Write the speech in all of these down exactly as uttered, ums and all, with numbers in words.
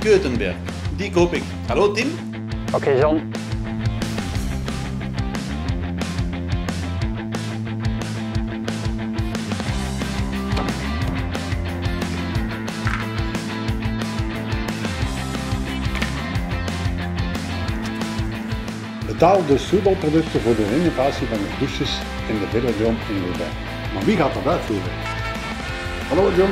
Keutenberg. Die koop ik. Hallo Tim? Oké okay, John. Betaal dus voetbalproducten voor de renovatie van de douches in de Velodrome in Roubaix. Maar wie gaat dat uitvoeren? Hallo John.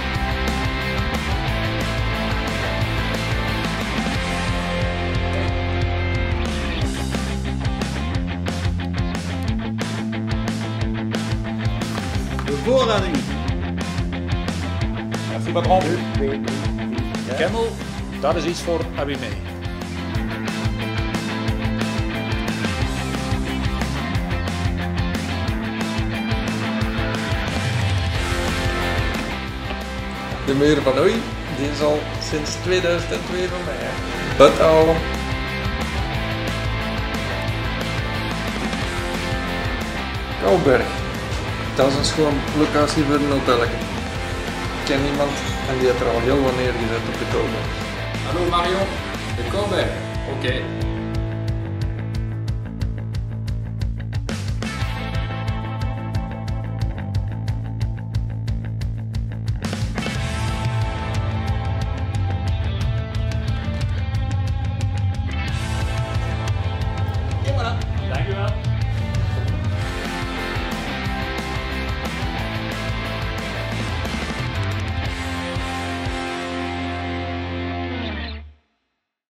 Bevoorrading. Ja, Fibadron. Kemmel, dat is iets voor Abimé. De muur van Oei, die is al sinds tweeduizend twee van mij. Buitenhalen. Kouwberg. Dat is een schoon locatie voor een hotel. Ik ken iemand en die heeft er al heel wat neergezet op de Kouwberg. Hallo Mario, de Kouwberg. Oké. Okay.